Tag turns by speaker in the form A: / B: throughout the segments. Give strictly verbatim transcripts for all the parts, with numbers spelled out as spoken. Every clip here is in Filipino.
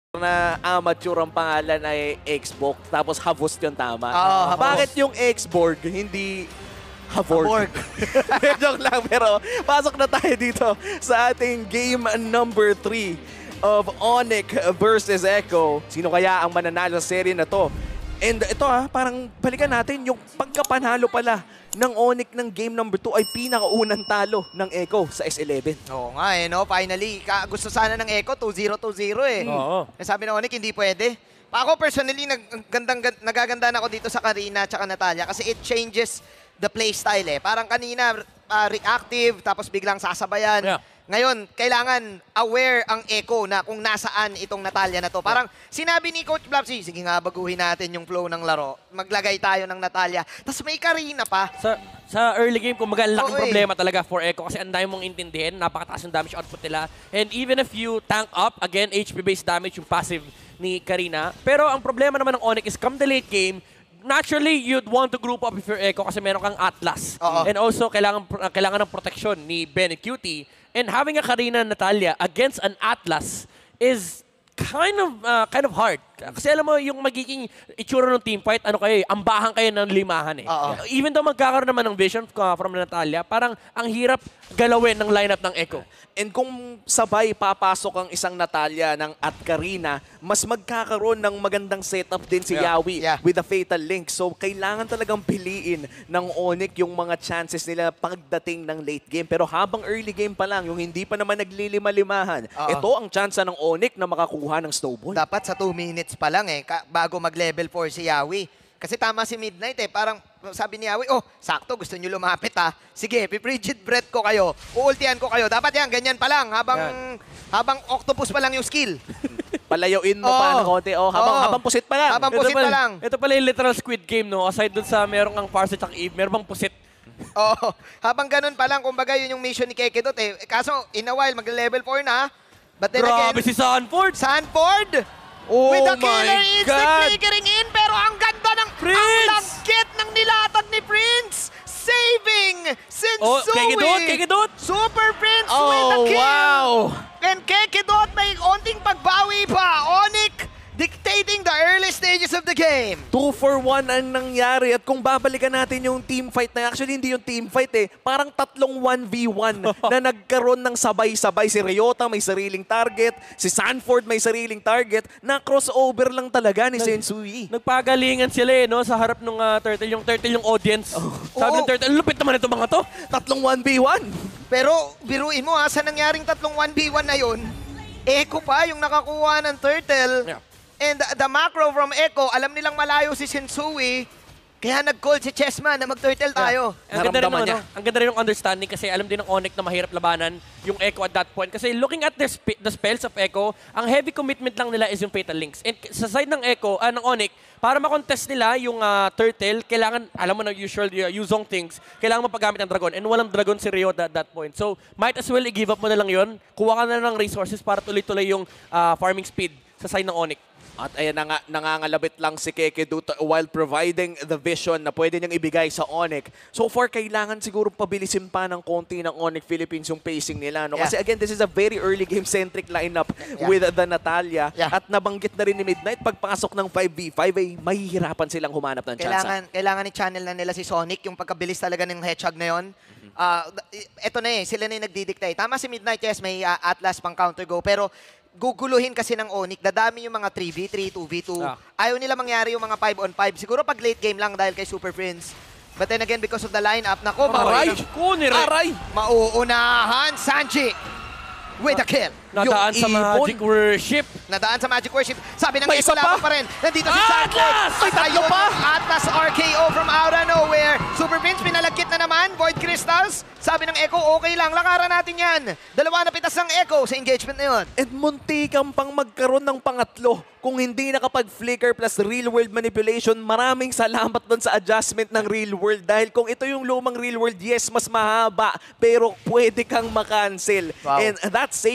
A: na amateur ang pangalan ay Xbox, tapos Havos yung tama.
B: Oo, Havos.
A: Bakit yung Xborg, hindi Havorg?
B: Havorg.
A: Joke lang, pero pasok na tayo dito sa ating game number three of Onic versus Echo. Sino kaya ang mananalo sa serye na to? And ito ha, parang balikan natin yung pagkapanalo pala ng Onic ng game number two ay pinakaunang talo ng Echo sa S eleven.
B: Oo nga eh, no? Finally, ka gusto sana ng Echo, two zero two zero eh.
C: Oo.
B: Eh, sabi ng Onic, hindi pwede. Pa ako personally, nag gandang, nagagandaan ako dito sa Karina at Natalia kasi it changes the playstyle eh. Parang kanina, uh, reactive, tapos biglang sasabayan.
C: Yeah.
B: Ngayon, kailangan aware ang Echo na kung nasaan itong Natalia na to. Parang sinabi ni Coach Blapsy, sige nga, baguhin natin yung flow ng laro. Maglagay tayo ng Natalia. Tapos may Karina pa.
C: Sa, sa early game, kumbaga, laking
B: Oo, eh.
C: problema talaga for Echo kasi ang dami mong intindihin, napakataas ng damage output nila. And even if you tank up, again, H P-based damage, yung passive ni Karina. Pero ang problema naman ng Onic is come the late game, naturally, you'd want to group up with your Echo kasi meron kang Atlas.
B: Oo.
C: And also, kailangan, kailangan ng protection ni Ben and Cutie. And having a Karina and Natalia against an Atlas is kind of uh, kind of hard. Kasi alam mo, yung magiging itsura ng team fight, ano kayo, ambahan kayo ng limahan eh.
B: Oo.
C: Even though magkakaroon naman ng vision uh, from Natalia, parang ang hirap galawin ng lineup ng Echo.
A: And kung sabay papasok ang isang Natalia ng at Karina, mas magkakaroon ng magandang setup din si
C: Yeah.
A: Yawi
B: Yeah.
A: with the Fatal Link. So kailangan talagang piliin ng Onic yung mga chances nila pagdating ng late game. Pero habang early game pa lang, yung hindi pa naman naglilima-limahan,
B: Oo.
A: ito ang chance ng Onic na makakuha ng snowball.
B: Dapat sa two minutes pa lang eh, ka bago mag-level four si Yawi. Kasi tama si Midnight eh, parang sabi ni Yawi, oh, sakto, gusto nyo lumapit ha. Sige, piprigid breath ko kayo, uultihan ko kayo. Dapat yan, ganyan pa lang, habang, habang octopus pa lang yung skill.
A: Palayuin mo
B: Oo.
A: pa ng konti. Oh, habang,
B: Oo.
A: habang pusit pa lang.
B: Habang pusit pa lang.
C: Ito pala yung literal Squid Game, no? Aside dun sa meron kang Farsight at Eve, meron bang pusit.
B: Oo, habang ganun pa lang, kumbaga yun yung mission ni Kekidot eh. Kaso, in a while, mag-level four na. But then
C: Grabe
B: again,
C: si Sanford!
B: Sanford!
A: Oh
B: with the
A: my
B: killer instinct
A: God!
B: flickering in, pero ang ganda ng
C: Prince!
B: ang lagkit ng nilatag ni Prince! Saving Sensui!
C: Oh, Kekidot! Kekidot!
B: Super Prince with the
A: Oh,
B: kill!
A: wow!
B: And Kekidot may onting pagbawi pa. Onic dictating the early stages of the game.
A: two for one ang nangyari at kung babalikan natin yung team fight na actually hindi yung team fight eh, parang tatlong one v one na nagkaroon ng sabay-sabay. Si Ryota may sariling target, si Sanford may sariling target, na crossover lang talaga ni Sensui.
C: Nagpagalingan sila eh, no? Sa harap ng uh, Turtle. Yung Turtle yung audience. Sabi
B: Oo.
C: ng Turtle, lupit naman ito mga to.
A: Tatlong one v one.
B: Pero biruin mo ha, sa nangyaring tatlong one v one na yun, Echo pa yung nakakuha ng Turtle.
C: Yeah.
B: And the, the macro from Echo, alam nilang malayo si Sensui, kaya nag-call si Chessman na mag-turtle tayo.
C: Ang ganda rin,
A: Naramdaman
C: ng,
A: niya.
C: ano, ang ganda rin ng understanding kasi alam din ng Onic na mahirap labanan yung Echo at that point. Kasi looking at the, sp the spells of Echo, ang heavy commitment lang nila is yung Fatal Links. And sa side ng Echo, ah, ng Onic, para makontest nila yung uh, Turtle, kailangan, alam mo na usual uh, Yuzong things, kailangan mapagamit ng Dragon. And walang Dragon si Ryota at that point. So, might as well i-give up mo na lang yun. Kuha ka na ng resources para tuloy-tuloy yung uh, farming speed sa side ng Onic.
A: At ayan, nang, nangangalabit lang si Kekidot while providing the vision na pwede niyang ibigay sa Onic. So far, kailangan siguro pabilisin pa ng konti ng Onic Philippines yung pacing nila. No?
B: Yeah.
A: Kasi again, this is a very early game-centric lineup
B: Yeah.
A: with the Natalia.
B: Yeah.
A: At nabanggit na rin ni Midnight, pagpasok ng five v five ay mahihirapan silang humanap ng chance.
B: Kailangan, kailangan ni channel na nila si Sonic, yung pagkabilis talaga ng hedgehog na yun. Ah, eto na eh, sila na yung nagdidictate. Tama si Midnight, yes, may uh, Atlas pang counter go, pero guguluhin kasi ng Onic, dadami yung mga three v three, two v two.
C: Ah.
B: Ayaw nila mangyari yung mga five on five. Siguro pag late game lang dahil kay Super Prince. But then again, because of the lineup, nako,
A: Aray!
C: Kunir!
A: Aray!
B: mauunahan, Sanji with a kill.
C: Nadaan sa
A: Yung
C: Magic
A: ibon.
C: Worship.
B: Nadaan sa Magic Worship. Sabi ng
A: May
B: Echo,
A: isa pa?
B: laban pa rin. Nandito si
C: Atlas!
B: Sanford.
A: May tatlo pa?
B: Atlas R K O from out of nowhere. Super Prince, pinalagkit na naman. Void Crystals. Sabi ng Echo, okay lang. Lakaran natin yan. Dalawa na pitas ng Echo sa engagement na yun.
A: At muntikang pang magkaroon ng pangatlo. Kung hindi nakapag-flicker plus real-world manipulation, maraming salamat doon sa adjustment ng real-world. Dahil kung ito yung lumang real-world, yes, mas mahaba. Pero pwede kang makancel.
B: Wow.
A: And that safety na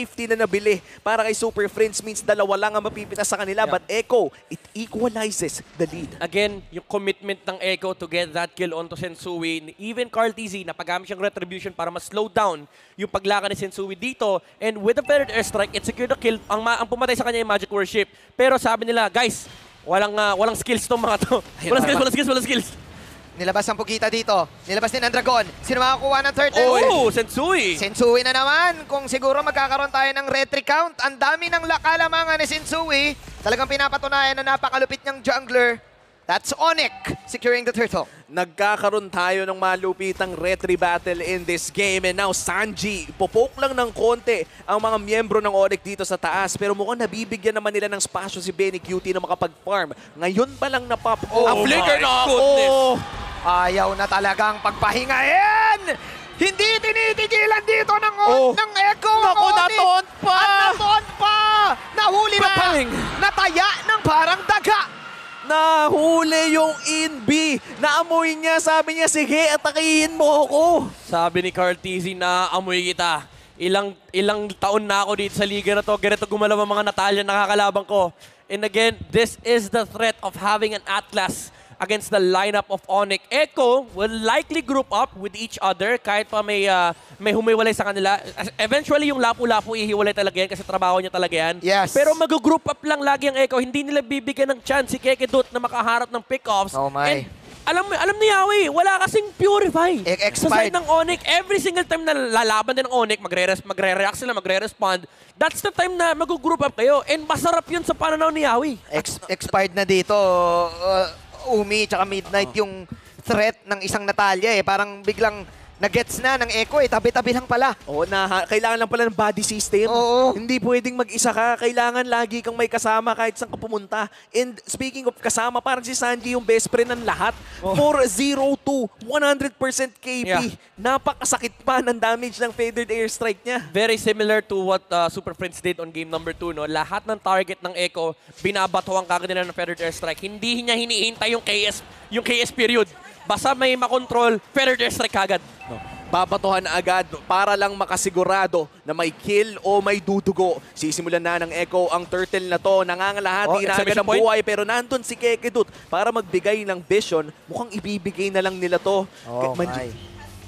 A: nabili para kay Super Friends means dalawa lang ang mapipitas sa kanila.
C: Yeah.
A: But Echo, it equalizes the lead.
C: Again, yung commitment ng Echo to get that kill onto Sensui. Even Carl T Z, napagamit siyang retribution para mas slow down yung paglaka ni Sensui dito. And with the feathered airstrike, it secured the kill. Ang, ang pumatay sa kanya yung Magic Worship. Pero sabi nila, guys, walang uh, walang skills tong mga to. Walang skills, walang skills, walang skills.
B: Nilabas ang Pugita dito. Nilabas din ang Dragon. Sino makakuha ng turtle?
C: Oh, Sensui!
B: Sensui na naman. Kung siguro magkakaroon tayo ng retry count, ang dami ng lakalamangan ni Sensui. Talagang pinapatunayan na napakalupit niyang jungler. That's Onyx securing the turtle.
A: Nagkakaroon tayo ng malupitang retry battle in this game. And now, Sanji, popoke lang ng konti ang mga miyembro ng Onyx dito sa taas. Pero mukhang nabibigyan naman nila ng spasyo si Benny Cutie na makapag-farm. Ngayon pa lang napop.
C: Oh
A: ang flicker
C: my
A: na
C: goodness.
A: ako!
B: Ayaw na talagang pagpahingain! Hindi tinitigilan dito ng,
A: Oh.
B: ng Echo! ang
A: Naku,
B: Onyx!
A: natoon pa!
B: At natoon pa! Nahuli na pa!
A: Bang!
B: Nataya ng parang daga!
A: Nahuli yung in-B. Naamoy niya, sabi niya, sige, atakihin mo ako.
C: Sabi ni Carl T Z na amoy kita. Ilang ilang taon na ako dito sa liga na to. Ganito gumalaw ang mga Natalia na nakakalaban ko. And again, this is the threat of having an Atlas against the lineup of Onyx. Echo will likely group up with each other kahit pa may, uh, may humiwalay sa kanila. Eventually, yung lapu-lapu ihiwalay talaga yan kasi trabaho niya talaga yan.
B: Yes.
C: Pero mag-group up lang lagi ang Echo. Hindi nila bibigyan ng chance si Kekedut na makaharap ng pick-offs.
B: Oh my.
C: And alam mo, alam ni Yawi, wala kasing purify.
B: E-
C: Sa
B: expired.
C: side ng Onyx, every single time na lalaban din ng Onyx, magre-res- magre-react sila, magre-respond, that's the time na mag-group up kayo. And masarap yun sa pananaw ni Yawi.
B: Ex- expired na dito, uh, Umi tsaka Midnight yung threat ng isang Natalia eh. Parang biglang nagets na ng Echo eh. Tabi-tabi lang pala.
A: Oo, na, kailangan lang pala ng body system.
B: Oo.
A: Hindi pwedeng mag-isa ka. Kailangan lagi kang may kasama kahit saan ka pumunta. And speaking of kasama, parang si Sanji yung best friend ng lahat. four zero two, one hundred percent K P.
C: Yeah.
A: Napakasakit pa ng damage ng feathered airstrike niya.
C: Very similar to what uh, Super Friends did on game number two. No? Lahat ng target ng Echo, binabatuhan kagad nila ng Feathered Airstrike. Hindi niya hinihintay yung K S, yung K S period. Basta may makontrol, Feathered Airstrike kagad.
A: No. Babatuhan na agad para lang makasigurado na may kill o may dudugo. Sisimulan na ng Echo ang turtle na to. Nangangalahati
C: Oh,
A: na agad
C: exclamation
A: ang
C: point.
A: buhay pero nandun si Kekedut para magbigay ng vision. Mukhang ibibigay na lang nila to.
B: Oh
A: Man-
B: my.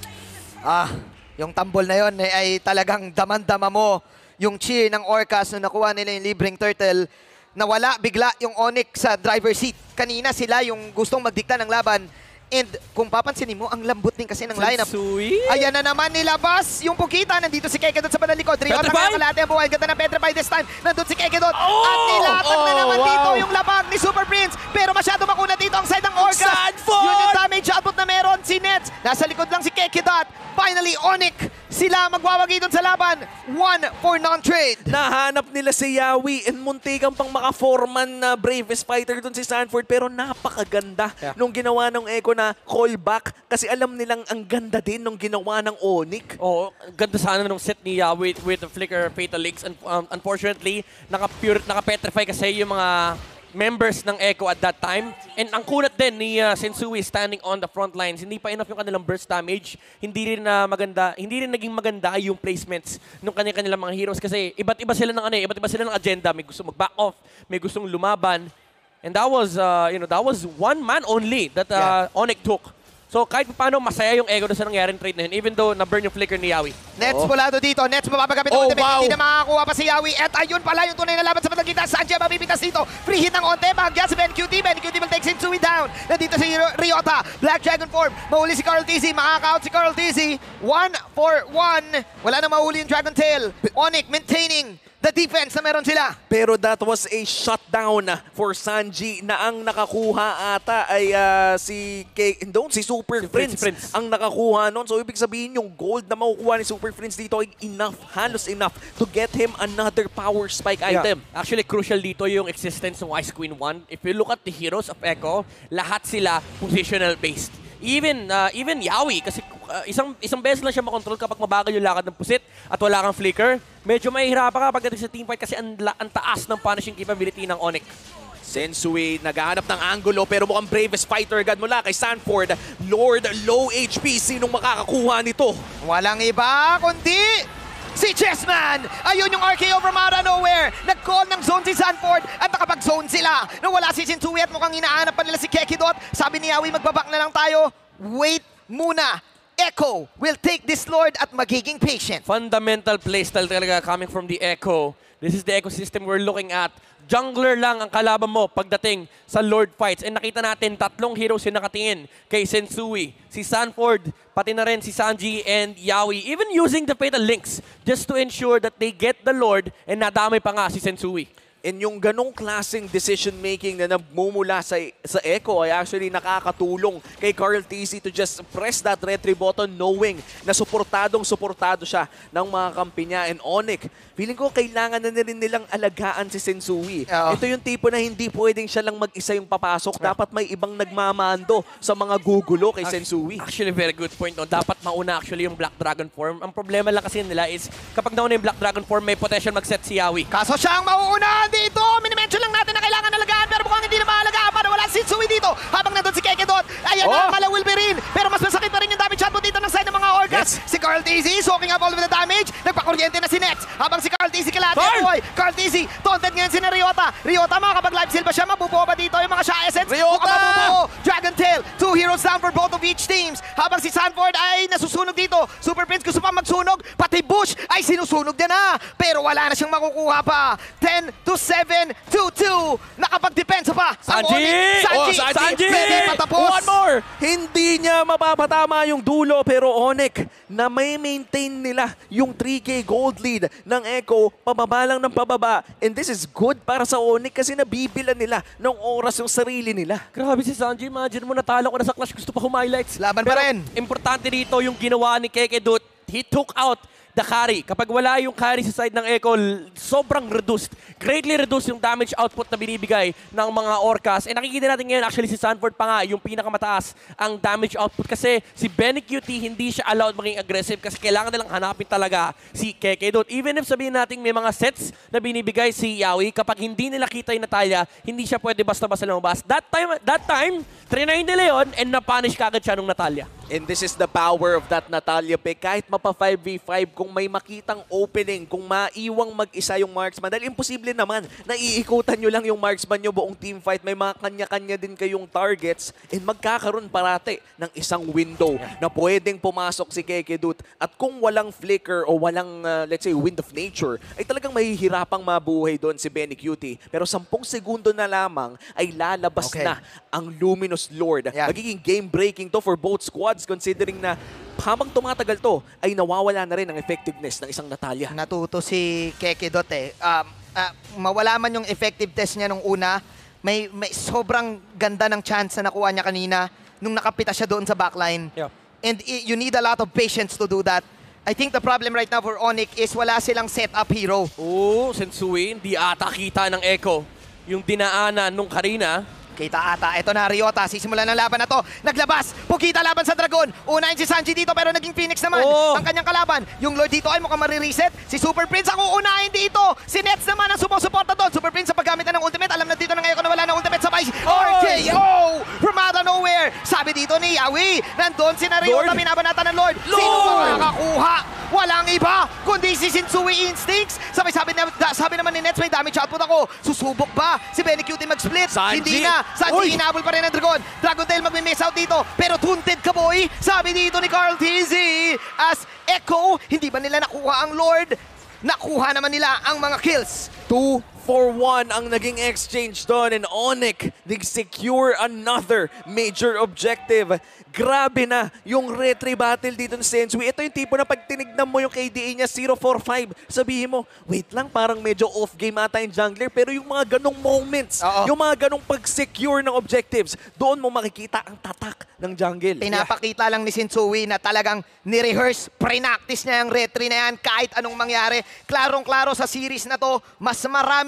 B: Ah, yung tambol na yon eh, ay talagang daman-dama mo yung cheer ng Orcas nung nakuha nila yung libreng turtle. Nawala bigla yung Onyx sa driver seat. Kanina sila yung gustong magdikta ng laban. And kung papansinin mo, ang lambot din kasi ng lineup.
C: Sensui.
B: Ayan na naman nilabas yung Pukita. Nandito si Kekedot sa banalikod. Riota
C: Petrify?
B: kaya kalahati ang buhay. Ganda ng Petrify this time. Nandun si Kekedot.
C: Oh!
B: At nilatag na
A: Oh,
B: naman
A: wow.
B: dito yung labag ni Super Prince. Pero masyado makuna dito ang side ng Orcas.
A: Sanford!
B: Yun yung damage output na meron si Nets. Nasa likod lang si Kekedot. Finally, Onyx. Sila magwawagi doon sa laban. One for non-trade.
A: Nahanap nila si Yawi and muntikan pang maka-foreman na bravest fighter dun si Sanford pero napakaganda
C: Yeah.
A: nung ginawa ng Echo na callback kasi alam nilang ang ganda din nung ginawa ng Onyx.
C: Oo, ang ganda sana nung set ni uh, with, with the Flicker Fatal Links. And, um, unfortunately, naka-pure, naka-petrify kasi yung mga members ng Echo at that time. And ang kunat din ni uh, Sensui standing on the front lines. Hindi pa enough yung kanilang burst damage. Hindi rin na maganda, hindi rin naging maganda yung placements ng kanilang mga heroes kasi iba't iba sila ng ano, eh, iba't iba sila ng agenda. May gusto mag-back off, may gustong lumaban. And that was uh, you know, that was one man only that uh, Onyx took. So kahit paano masaya yung Echo doon sa nangyaring trade na yun, even though na-burn yung flicker ni Yawi.
B: Nets
A: Oo.
B: pulado dito. Nets mapapagamit
A: Oh,
B: ng ultimate.
A: wow.
B: Hindi na makakakuha pa si Yawi. At ayun pala yung tunay na laban sa patagita. Sanjay mapipitas dito. Free hit ng onte. Magya si Ben Q T. Ben Q T will take Sensui down. Nandito si Riota. Black Dragon form. Mahuli si Carl T Z. Makaka-out si Carl T Z. One for one. Wala na mahuli yung Dragon Tail. Onyx maintaining the defense na meron sila.
A: Pero that was a shutdown for Sanji na ang nakakuha ata ay ah, si K don't si Super
C: Si
A: Prince,
C: Prince, Prince.
A: ang nakakuha noon. So ibig sabihin yung gold na makukuha ni Super Prince dito ay enough, halos enough to get him another power spike item.
C: Actually, crucial dito yung existence ng Ice Queen one. If you look at the heroes of Echo, lahat sila positional based. Even uh, even Yawi, kasi uh, isang isang beses lang siya makontrol kapag mabagal yung lakad ng pusit at wala kang flicker. Medyo mahihirapan ka pagdating sa teamfight kasi ang, la- ang taas ng punishing capability ng Onyx.
A: Sensui naghahanap ng angulo pero mukhang bravest fighter agad mula kay Sanford. Lord, low H P. Sinong makakakuha nito?
B: Walang iba kundi si Chessman! Ayun yung R K O from out of nowhere. Nag-call ng zone si Sanford at nakapag-zone sila. Nawala si Sensui at mukhang inaanap pa nila si Kekidot. Sabi ni Yawi, magbabak na lang tayo. Wait muna. Echo will take this Lord at magiging patient.
C: Fundamental playstyle talaga coming from the Echo. This is the ecosystem we're looking at. Jungler lang ang kalaban mo pagdating sa Lord fights. And nakita natin, tatlong heroes yung nakatingin kay Sensui. Si Sanford, pati na rin si Sanji and Yawi. Even using the Fatal Links just to ensure that they get the Lord and nadamay pa nga si Sensui.
A: And yung ganong klaseng decision-making na namumula sa, sa Echo ay actually nakakatulong kay Carl T C to just press that retry button knowing na suportadong-suportado siya ng mga kampi niya. And Onyx, feeling ko kailangan na rin nilang alagaan si Sensui.
B: Oo.
A: Ito yung tipo na hindi pwedeng siya lang mag-isa yung papasok. Dapat may ibang nagmamando sa mga gugulo kay Sensui.
C: Actually, very good point. No? Dapat mauna actually yung Black Dragon form. Ang problema lang kasi nila is kapag nauna yung Black Dragon form, may potential mag-set si Yawi.
B: Kaso siya ang mauuna dito. Minimension lang natin na kailangan alagaan pero mukhang hindi na maalagaan para wala si Sensui dito. Habang nandun si Kekidot. Ayan
A: Oh.
B: na, Mala will be rin. Pero mas masakit pa rin yung damage shot dito ng side ng mga Orcas.
A: Yes.
B: Si Carl T Z soaking up all of the damage. Nagpakuryente na si Nex. Habang si Carl T Z kilati
C: Carl!
B: ang buhay. Carl T Z, taunted ngayon si Ryota. Ryota makakapag-live seal ba siya? Mabubuo ba dito yung mga Sha Essence?
A: Ryota!
B: Mukhang mabubuo. Dragon Tail, two heroes down for both of each teams. Habang si Sanford ay nasusunog dito. Super Prince gusto pa magsunog. Pati Bush ay sinusunog din na. Pero wala na siyang makukuha pa. ten to seven to two. Nakapag-depensa pa. ang
C: Sanji!
B: Onyx. Sanji!
A: Oh, Sanji!
B: Sanji! Pwede patapos.
A: One more! Hindi niya mapapatama yung dulo pero Onyx na may maintain nila yung three K gold lead ng Echo pababa lang ng pababa. And this is good para sa Onyx kasi nabibilan nila ng oras yung sarili nila.
C: Grabe si Sanji, imagine mo natalo ko na sa Clash, gusto pa hum-highlights.
B: Laban pa
C: Pero
B: rin.
C: importante dito yung ginawa ni Kekidot. He took out the carry. Kapag wala yung carry sa side ng Echo, sobrang reduced. Greatly reduced yung damage output na binibigay ng mga Orcas. And nakikita natin ngayon, actually si Sanford pa nga, yung pinakamataas ang damage output. Kasi si Benny Q T, hindi siya allowed maging aggressive kasi kailangan nilang hanapin talaga si Kekidot. Even if sabihin natin may mga sets na binibigay si Yawi, kapag hindi nila kita yung Natalia, hindi siya pwede basta-basta lumabas. That time, that time, trinay nila yun and na-punish kagad siya nung Natalia.
A: And this is the power of that Natalia pick. Kahit mapa five v five, kung may makitang opening, kung maiwang mag-isa yung marksman, dahil imposible naman na iikutan nyo lang yung marksman nyo buong team fight. May mga kanya-kanya din kayong targets and magkakaroon parate ng isang window na pwedeng pumasok si Kekidot. At kung walang flicker o walang, uh, let's say, wind of nature, ay talagang mahihirapang mabuhay doon si Benny Q T. Pero sampung segundo na lamang ay lalabas
B: Okay.
A: na ang Luminous Lord.
B: Yeah.
A: Magiging game-breaking to for both squads considering na habang tumatagal to ay nawawala na rin ang effectiveness ng isang Natalia.
B: Natuto si Kekidot eh. Um, ah, mawala man yung effective test niya nung una, may, may sobrang ganda ng chance na nakuha niya kanina nung nakapita siya doon sa backline.
C: Yeah.
B: And i- you need a lot of patience to do that. I think the problem right now for Onyx is wala silang set-up hero.
C: Oo, Sensui, hindi ata kita ng Echo yung dinaanan nung Karina.
B: Kita ata, ito na Ryota, sisimulan ng laban na to. Naglabas, Pukita laban sa Dragon. Unahin si Sanji dito pero naging Phoenix naman.
C: Oh.
B: Ang kanyang kalaban. Yung Lord dito ay mukhang marireset. Si Super Prince ang uunahin dito. Si Nets naman ang sumusuporta doon. Super Prince sa paggamit na ng ultimate. Alam na dito na ngayon kung nawala ng ultimate. Sabay, R K O from out of nowhere. Sabi dito ni Yawi, nandun si na Ryota,
C: Lord.
B: binabanatan ng Lord. Sino
C: Lord.
B: makakakuha? Walang iba, kundi si Sensui Instincts. Sabay sabi, na, sabi naman ni Nets, may damage output ako. Susubok ba si Benny Q T mag-split?
A: Sanji.
B: Hindi na. Sanji,
A: Uy.
B: hinabol pa rin ang Dragon. Dragon Tail magmi-miss out dito. Pero tunted ka, boy. Sabi dito ni Carl T Z. As Echo, hindi ba nila nakuha ang Lord? Nakuha naman nila ang mga kills.
A: two for one ang naging exchange doon and Onyx nag-secure another major objective. Grabe na yung retry battle dito ng Sensui. Ito yung tipo na pag tinignan mo yung K D A niya zero four five, sabihin mo, wait lang, parang medyo off-game ata yung jungler. Pero yung mga ganong moments,
B: Oo.
A: yung mga ganong pag-secure ng objectives, doon mo makikita ang tatak ng jungle.
B: Pinapakita lang ni Sensui na talagang ni-rehearse, pre-practice niya yung retry na yan kahit anong mangyari. Klarong-klaro sa series na to, mas maraming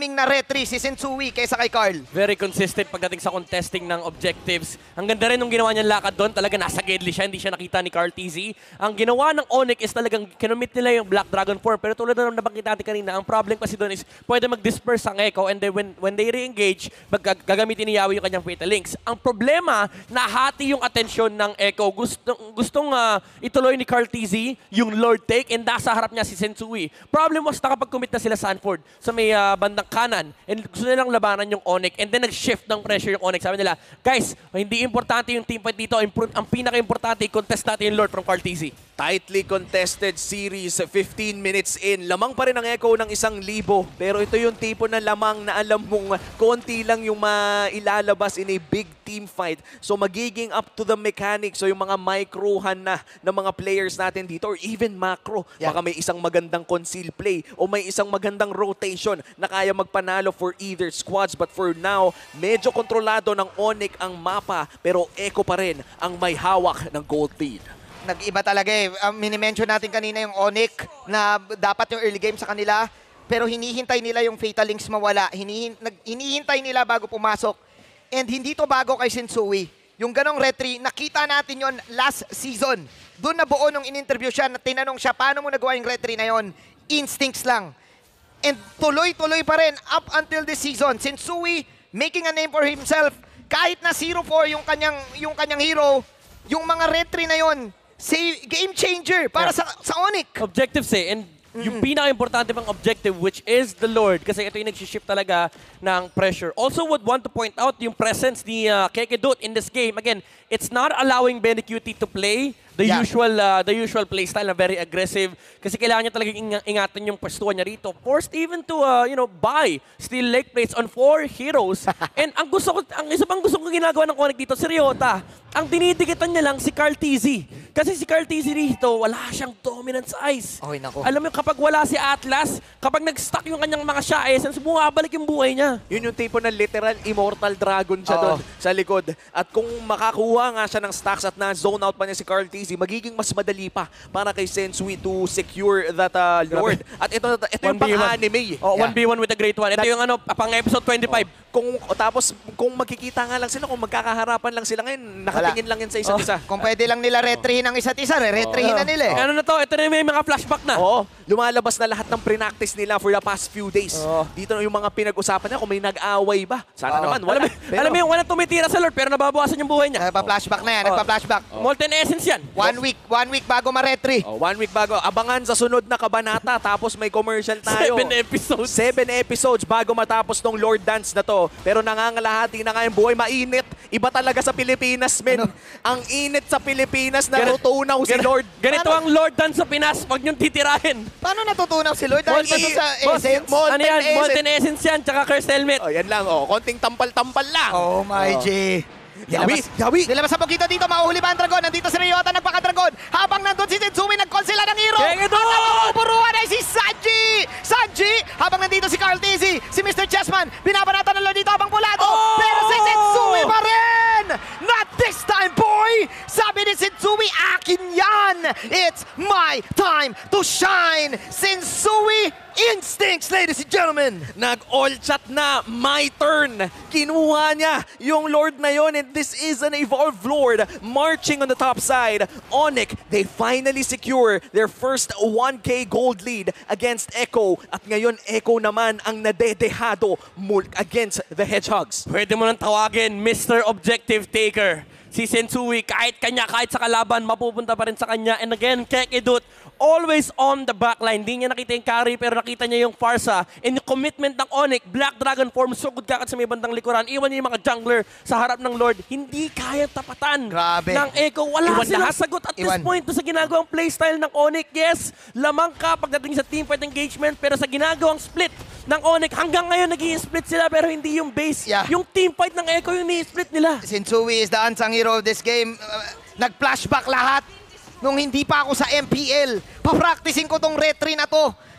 B: winning na retry si Sensui kaysa kay Carl.
C: Very consistent pagdating sa contesting ng objectives. Ang ganda rin nung ginawa niyang lakad doon. Talaga nasa Gedli siya, hindi siya nakita ni Carl T Z. Ang ginawa ng Onyx is talagang kinumit nila yung Black Dragon form. Pero tulad na nabanggit natin kanina, ang problem kasi doon is pwede mag-disperse ang Echo and then when, when they re-engage, mag- gagamitin ni Yawi yung kanyang Fatal Links. Ang problema, nahati yung atensyon ng Echo. Gustong, gustong uh, ituloy ni Carl T Z yung Lord Take and nasa harap niya si Sensui. Problem was nakapag-commit na sila Sanford sa may uh, bandang kanan and gusto nilang labanan yung Onyx and then nag-shift ng pressure yung Onyx. Sabi nila, guys, hindi importante yung team fight dito. Ang pinaka-importante, contest natin yung Lord from Carl T Z.
A: Tightly contested series, fifteen minutes in. Lamang pa rin ang Echo ng isang libo. Pero ito yung tipo na lamang na alam mong konti lang yung mailalabas in a big team fight. So magiging up to the mechanics. So yung mga microhan na ng mga players natin dito or even macro.
B: Yeah.
A: Baka may isang magandang conceal play o may isang magandang rotation na kaya magpanalo for either squads. But for now, medyo kontrolado ng Onyx ang mapa. Pero Echo pa rin ang may hawak ng gold lead.
B: Nag-iba talaga eh. Um, minimension natin kanina yung Onyx na dapat yung early game sa kanila. Pero hinihintay nila yung Fatal Links mawala. Hinihin, nag, hinihintay nila bago pumasok. And hindi to bago kay Sensui. Yung ganong retry, nakita natin yon last season. Doon na buo nung in-interview siya, na tinanong siya, paano mo nagawa yung retry na yon? Instincts lang. And tuloy-tuloy pa rin up until this season. Sensui making a name for himself. Kahit na zero four yung kanyang, yung kanyang hero, yung mga retry na yon, say, game changer para
C: Yeah.
B: sa, sa Onyx.
C: Objectives eh. And
B: Mm-hmm.
C: yung pinaka-importante pang objective, which is the Lord, kasi ito yung nag-shift talaga ng pressure. Also would want to point out yung presence ni uh, Kekedut in this game. Again, it's not allowing Benecutie to play the
B: Yeah.
C: usual uh, the usual playstyle na very aggressive. Kasi kailangan niya talagang ing- ingatan yung pwestuhan niya rito. Forced even to, uh, you know, buy Steel Lake plates on four heroes. And ang gusto ko, ang isa pang gusto ko ginagawa ng Onyx dito, si Ryota, ang dinidikitan niya lang si Carl T Z. Kasi si Carl T Z dito, wala siyang dominance eyes.
B: Okay, nako.
C: Alam mo, kapag wala si Atlas, kapag nag-stuck yung kanyang mga Sha Essence, bumabalik yung buhay niya.
A: Yun yung tipo na literal immortal dragon siya
B: Oo.
A: doon sa likod. At kung makakuha nga siya ng stacks at na-zone out pa niya si Carl T Z, magiging mas madali pa para kay Sensui to secure that uh, Lord. At ito, ito yung
C: one v one.
A: pang-anime.
C: Oh,
B: Yeah.
C: one v one with the Great One. Ito
A: That-
C: yung ano, pang episode twenty-five.
A: Kung, o tapos, kung magkikita nga lang sila, kung magkakaharapan lang sila ngayon, nakatingin lang yan sa isa't
C: Oh.
A: isa.
B: Kung pwede lang nila retryin ng isa't isa, retryin na nila eh.
C: Ano na to? Ito na may mga flashback na.
A: Oo, lumalabas na lahat ng pre-practice nila for the past few days.
C: Oo.
A: Dito na yung mga pinag-usapan niya kung may nag-away ba. Sana
B: Oo.
A: naman,
C: Alam
A: wala.
C: mo, alam mo yung walang tumitira sa Lord pero nababawasan yung buhay niya.
B: Nagpa-flashback na yan,
C: Oh.
B: nagpa-flashback.
C: Molten Essence yan.
B: One week, one week bago ma-retry.
A: Oh, one week bago. Abangan sa sunod na kabanata. Tapos may commercial tayo.
C: Seven episodes.
A: Seven episodes bago matapos tong Lord Dance na to. Pero nangangalahati na nga yung buhay. Mainit. Iba talaga sa Pilipinas, men.
B: Ano?
A: Ang init sa Pilipinas na
C: Gan-
A: tutunaw si
C: Gan-
A: Lord.
C: Ganito
B: Paano?
C: ang Lord Dan sa Pinas. Huwag niyong titirahin.
B: Paano natutunaw si Lord? Dahil
C: Molten-
B: ito sa
C: Boss,
B: essence?
A: Molten
C: ano yan?
A: Essence.
C: Molten Essence yan, tsaka Cursed Helmet.
A: Oh, yan lang. Oh. Konting tampal-tampal lang.
B: Oh my
A: Oh.
B: G.
A: Yawi, yawi.
B: Nilabas sa Pokito dito, mauhuli ba ang Dragon? Nandito si Ryota, nagpaka-Dragon. Habang nandun si Sensui, nag-call sila ng hero.
C: Kekedut!
B: At ang napupuruan ay si Sanji! Sanji! Habang nandito si Carl T Z, si Mister Chessman, binabanatan ng Lord dito habang pulado.
C: Oh!
B: Pero si Sensui pa rin! Not this time, boy! Sabi ni Sensui, akin yan! It's my time to shine! Sensui Instincts, ladies and gentlemen!
A: Nag-all chat na, my turn. Kinuha niya yung Lord na yon, and this is an evolved Lord marching on the top side. Onyx, they finally secure their first one K gold lead against Echo. At ngayon, Echo naman ang nadedehado mul- against the Hedgehogs.
C: Pwede mo nang tawagin, Mister Objective Taker. Si Sensui, kahit kanya, kahit sa kalaban, mapupunta pa rin sa kanya. And again, Kekedut, always on the backline. Hindi niya nakita yung carry, pero nakita niya yung Farsa. And yung commitment ng Onyx, Black Dragon form, so good kakad sa may bandang likuran. Iwan niya yung mga jungler sa harap ng Lord. Hindi kaya tapatan
B: Grabe.
C: ng Echo. Wala
A: Iwan
C: silang
A: lahat.
C: sagot at this
B: Iwan.
C: point sa ginagawang playstyle ng Onyx. Yes, lamang ka pagdating sa teamfight engagement, pero sa ginagawang split ng Onyx, hanggang ngayon nag-i-split sila, pero hindi yung base.
B: Yeah.
C: Yung teamfight ng Echo yung ni-split nila.
B: Sensui is the unsung hero of this game. Uh, Nag-flashback lahat. Nung hindi pa ako sa M P L, papracticing ko tong retry na to.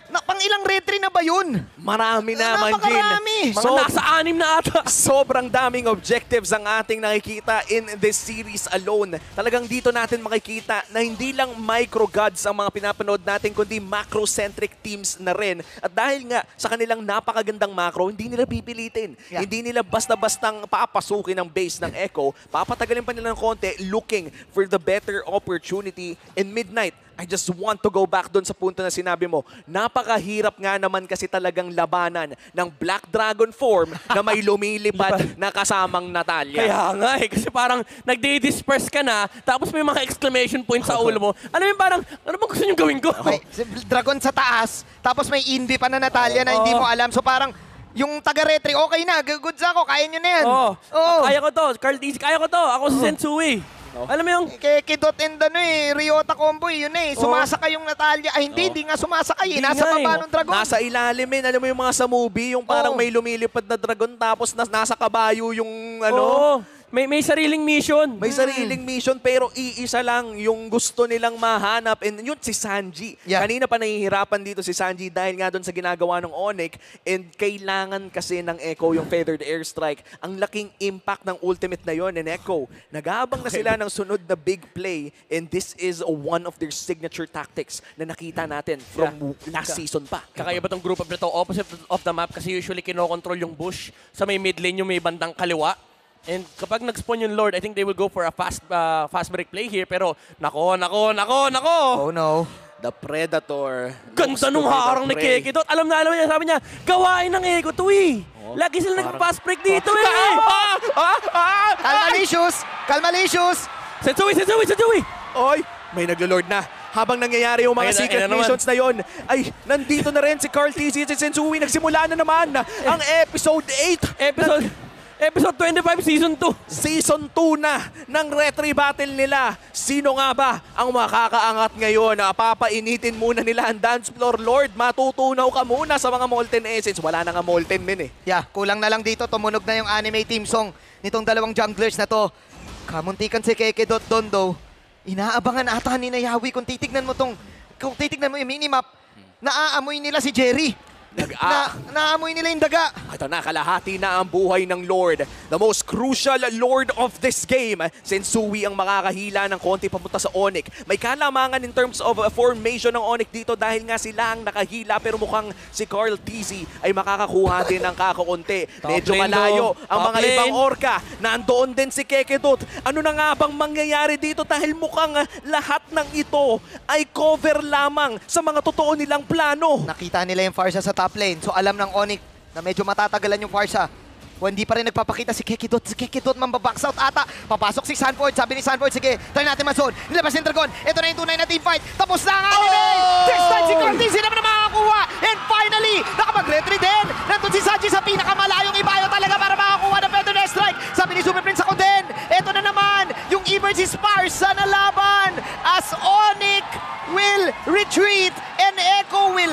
B: Na, pang ilang retry na ba yun?
A: Marami na, Manjin.
B: Napakarami.
C: Mga
A: So,
C: nasa anim na ata.
A: sobrang daming objectives ang ating nakikita in this series alone. Talagang dito natin makikita na hindi lang micro-gods ang mga pinapanood natin, kundi macro-centric teams na rin. At dahil nga sa kanilang napakagandang macro, hindi nila pipilitin.
B: Yeah.
A: Hindi nila basta-bastang papasukin ang base ng Echo. Papatagalin pa nila ng konti, looking for the better opportunity in Midnight. I just want to go back doon sa punto na sinabi mo. Napakahirap nga naman kasi talagang labanan ng Black Dragon form na may lumilipad na kasamang Natalia.
C: Kaya nga eh, kasi parang nagde-disperse ka na, tapos may mga exclamation points sa ulo mo. Ano yung parang, ano bang gusto niyong gawin ko?
B: Okay, si Dragon sa taas, tapos may Invi pa na Natalia na hindi mo alam. So parang, yung taga-retry, okay na, goods ako, kaya nyo na yan.
C: Oo.
B: Oo.
C: Kaya ko to, Carl Dizzy, kaya ko to. Ako si Sensui. Alam mo yung,
B: Kay Kidot and ano eh, Ryota combo eh, yun eh. Sumasakay yung Natalia. Ay hindi, hindi nga sumasakay eh.
C: Hindi
B: Nasa
C: nga eh.
B: baba ng Dragon.
A: Nasa ilalim eh. Alam mo yung mga sa movie, yung parang
B: Oo.
A: may lumilipad na dragon tapos nas nasa kabayo yung ano.
C: oo, may, may sariling mission.
A: May sariling mission pero iisa lang yung gusto nilang mahanap and yun si Sanji.
B: Yeah.
A: Kanina pa nahihirapan dito si Sanji dahil nga doon sa ginagawa ng Onyx and kailangan kasi ng Echo yung Feathered Airstrike. Ang laking impact ng ultimate na yon in Echo. Nag-aabang na sila ng sunod na big play and this is one of their signature tactics na nakita natin from last season pa.
C: Kakaiba tong group up na to, opposite of the map kasi usually kinokontrol yung bush sa may mid lane yung may bandang kaliwa. And kapag nag-spawn yung Lord, I think they will go for a fast uh, fast break play here. Pero nako, nako, nako, nako!
B: Oh no.
A: The Predator.
C: Ganda nung harang ni Keke Dot. Alam na alam niya, sabi niya, gawain ng Echo to eh. Lagi sila nag-fast break dito eh.
A: Ah! Ah! Ah!
B: Kalmalicious! Kalmalicious!
C: Sensui, Sensui, Sensui!
A: Oy, may naglo-lord na. Habang nangyayari yung mga
C: Ayun na,
A: secret
C: ayun na
A: missions na yon, ay, nandito na rin si Carl Tizzy at si Sensui. Nagsimula na naman ang episode eight.
C: Episode, episode twenty-five, season two.
A: Season two na ng retry battle nila. Sino nga ba ang makakaangat ngayon? Ah, papainitin muna nila ang dance floor. Lord, matutunaw ka muna sa mga Molten Essence. Wala na nga Molten min eh.
B: Yeah, kulang na lang dito. Tumunog na yung anime team song nitong dalawang junglers na to. Kamuntikan si Keke Dot Dondo. Inaabangan ata ni Nayawi kung titignan mo tong, kung titignan mo yung minimap, naaamoy nila si Jerry.
A: Nag-a-
B: Na, naamoy nila yung daga.
A: Ito na, kalahati na ang buhay ng Lord. The most crucial Lord of this game. Sensui ang makakahila ng konti papunta sa Onyx. May kalamangan in terms of uh, formation ng Onyx dito dahil nga sila ang nakahila pero mukhang si Carl Tizzy ay makakakuha din ng kakaunti. Medyo
C: lane
A: malayo
C: do.
A: ang
C: Top
A: mga
C: lane.
A: ibang orka. Nandoon din si Keke Dot. Ano na nga bang mangyayari dito dahil mukhang uh, lahat ng ito ay cover lamang sa mga totoo nilang plano.
B: Nakita nila yung Farsa sa top lane. So alam ng Onyx na medyo matatagalan yung Farsa. Kung hindi pa rin nagpapakita si Keke Dot. Si Keke Dot mambabox out ata. Papasok si Sanford. Sabi ni Sanford, sige, try natin ma-zone. Nilabas yung Dragon. Ito na yung tunay na team fight. Tapos na ang anime! This time si Cortez naman na makakakuha. And finally, nakapag-retry din. Nandun si Sanji sa pinakamalayong ibayo talaga para makakuha ng Feather Nest Strike. Sabi ni Super Prince ako din. Ito na naman yung Emergency Sparsa na laban as Onyx will retreat and Echo will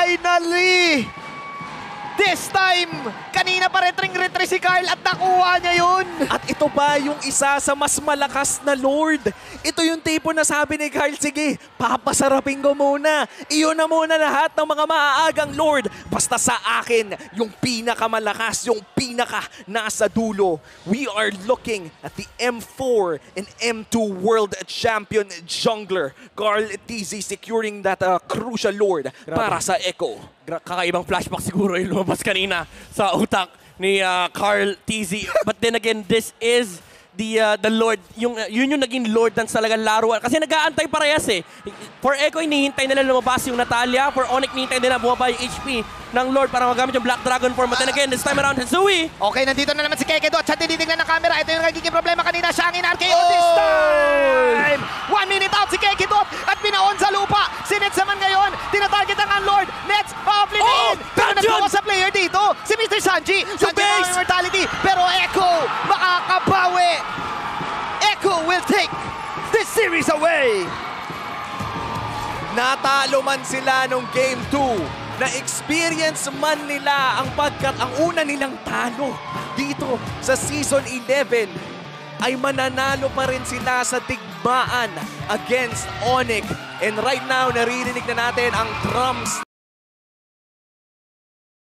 B: finally this time, kanina pa retring-retry si Carl at nakuha niya yun.
A: At ito pa yung isa sa mas malakas na Lord. Ito yung tipo na sabi ni Carl, sige, papasarapin ko muna. Iyon na muna lahat ng mga maaagang Lord. Basta sa akin, yung pinakamalakas, yung pinaka nasa dulo. We are looking at the M four and M two World Champion Jungler. Carl Tizzy securing that uh, crucial Lord para sa Echo.
C: Gra- Kakaibang flashback siguro yung lumabas kanina sa utak ni uh, Carl Tizzy. But then again, this is the uh, the Lord. Yung, uh, yun yung naging Lord ng talagang laruan. Kasi nag-aantay parehas eh. For Echo, hinihintay nila lumabas yung Natalia. For Onyx, hinihintay nila bumaba yung H P ng Lord para magamit yung Black Dragon form. But then again, this time around, Sensui.
B: Okay, nandito na naman si Keke Dot. Siya tinitignan ng camera. Ito yung nagiging problema kanina. Siya ang in-R K O this time! One minute out si Keke Dot at pinaon sa lupa. Si Nets naman ngayon, tinatarget ang Unlord. Nets, pa-offlin
C: Oh,
B: in. Pero
C: Dungeon!
B: nagbawa sa player dito. Si Mister Sanji. Sanji
C: base!
B: ang immortality. Pero Echo, makakabawi. Echo will take this series away.
A: Natalo man sila nung Game two. Na-experience man nila ang pagkat ang una nilang talo dito sa Season eleven ay mananalo pa rin sila sa tigmaan against Onyx. And right now, naririnig na natin ang drums